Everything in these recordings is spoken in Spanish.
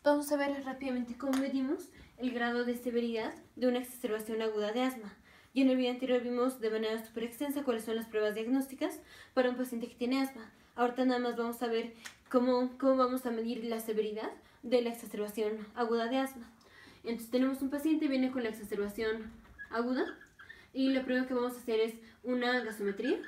Vamos a ver rápidamente cómo medimos el grado de severidad de una exacerbación aguda de asma. Y en el video anterior vimos de manera súper extensa cuáles son las pruebas diagnósticas para un paciente que tiene asma. Ahorita nada más vamos a ver cómo vamos a medir la severidad de la exacerbación aguda de asma. Entonces tenemos un paciente, viene con la exacerbación aguda y lo primero que vamos a hacer es una gasometría.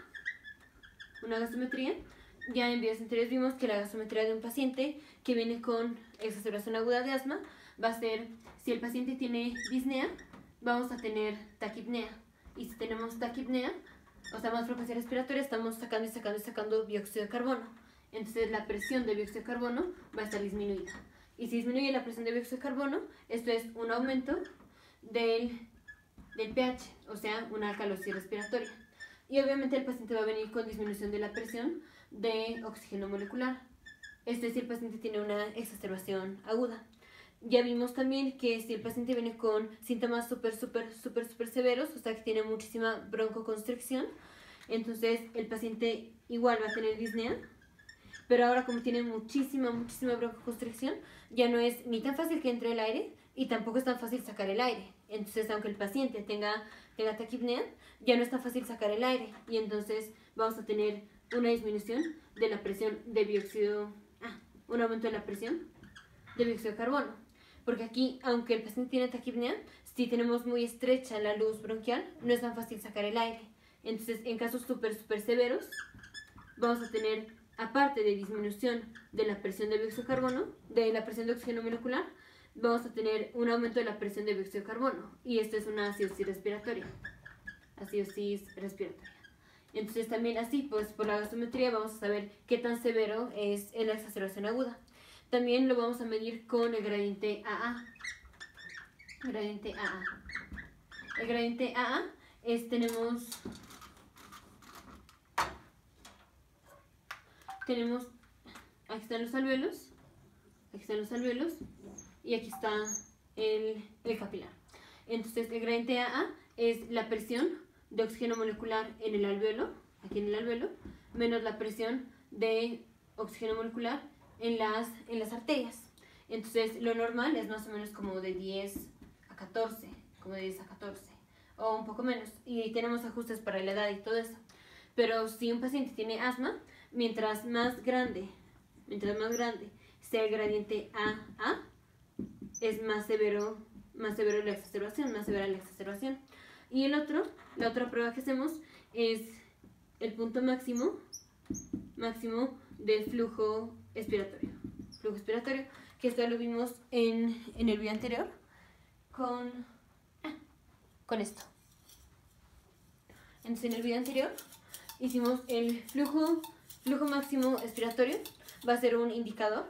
Ya en videos anteriores vimos que la gasometría de un paciente que viene con exacerbación aguda de asma va a ser, si el paciente tiene disnea, vamos a tener taquipnea. Y si tenemos taquipnea, o sea, más frecuencia respiratoria, estamos sacando dióxido de carbono. Entonces la presión de dióxido de carbono va a estar disminuida. Y si disminuye la presión de dióxido de carbono, esto es un aumento del pH, o sea, una alcalosis respiratoria. Y obviamente el paciente va a venir con disminución de la presión de oxígeno molecular. Esto es si el paciente tiene una exacerbación aguda. Ya vimos también que si el paciente viene con síntomas súper severos, o sea que tiene muchísima broncoconstricción, entonces el paciente igual va a tener disnea, pero ahora como tiene muchísima broncoconstricción, ya no es ni tan fácil que entre el aire y tampoco es tan fácil sacar el aire. Entonces aunque el paciente tenga taquipnea, ya no es tan fácil sacar el aire y entonces vamos a tener una disminución de la presión de un aumento de la presión de dióxido de carbono. Porque aquí, aunque el paciente tiene taquipnea, si tenemos muy estrecha la luz bronquial, no es tan fácil sacar el aire. Entonces, en casos súper severos, vamos a tener, aparte de disminución de la presión de dióxido de carbono, de la presión de oxígeno molecular, vamos a tener un aumento de la presión de dióxido de carbono. Y esto es una acidosis respiratoria. Entonces también así, pues por la gasometría vamos a saber qué tan severo es la exacerbación aguda. También lo vamos a medir con el gradiente AA. El gradiente AA es, aquí están los alvéolos, y aquí está el capilar. Entonces el gradiente AA es la presión de oxígeno molecular en el alvéolo, aquí en el alvéolo, menos la presión de oxígeno molecular en las arterias. Entonces lo normal es más o menos como de 10 a 14, o un poco menos, y tenemos ajustes para la edad y todo eso. Pero si un paciente tiene asma, mientras más grande sea el gradiente AA, es más severo la exacerbación, Y la otra prueba que hacemos es el punto máximo del flujo expiratorio, que esto lo vimos en el video anterior con esto. Entonces en el video anterior hicimos el flujo máximo expiratorio, va a ser un indicador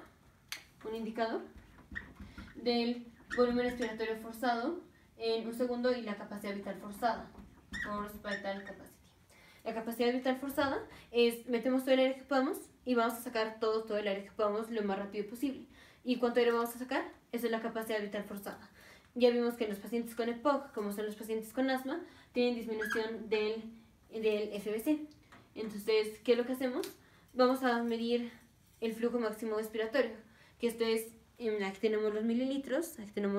del volumen expiratorio forzado en un segundo y la capacidad vital forzada, force vital capacity. La capacidad vital forzada es, metemos todo el aire que podamos y vamos a sacar todo el aire que podamos lo más rápido posible. ¿Y cuánto aire vamos a sacar? Esa es la capacidad vital forzada. Ya vimos que los pacientes con EPOC, como son los pacientes con asma, tienen disminución del FVC. Entonces, ¿qué es lo que hacemos? Vamos a medir el flujo máximo expiratorio, que esto es, aquí tenemos los mililitros,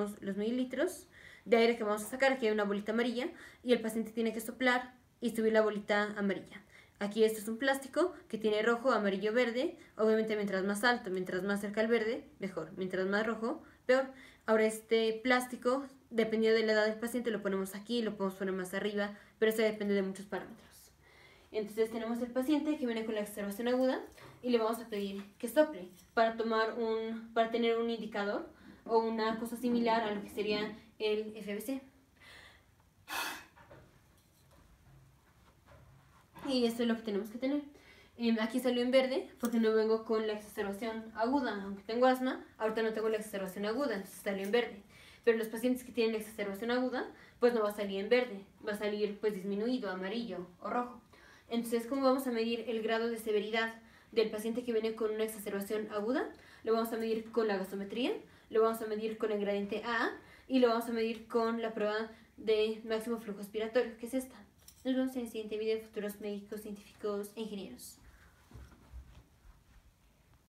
de aire que vamos a sacar. Aquí hay una bolita amarilla y el paciente tiene que soplar y subir la bolita amarilla. Aquí esto es un plástico que tiene rojo, amarillo, verde. Obviamente mientras más alto, mientras más cerca al verde, mejor. Mientras más rojo, peor. Ahora este plástico, dependiendo de la edad del paciente, lo ponemos aquí, lo podemos poner más arriba, pero eso depende de muchos parámetros. Entonces tenemos el paciente que viene con la exacerbación aguda y le vamos a pedir que sople para tener un indicador o una cosa similar a lo que sería el FVC. Y esto es lo que tenemos que tener. Aquí salió en verde porque no vengo con la exacerbación aguda. Aunque tengo asma, ahorita no tengo la exacerbación aguda, entonces salió en verde. Pero los pacientes que tienen la exacerbación aguda, pues no va a salir en verde, va a salir pues disminuido, amarillo o rojo. Entonces, ¿cómo vamos a medir el grado de severidad del paciente que viene con una exacerbación aguda? Lo vamos a medir con la gasometría, lo vamos a medir con el gradiente AA y lo vamos a medir con la prueba de máximo flujo expiratorio, que es esta. Nos vemos en el siguiente video de futuros médicos, científicos e ingenieros.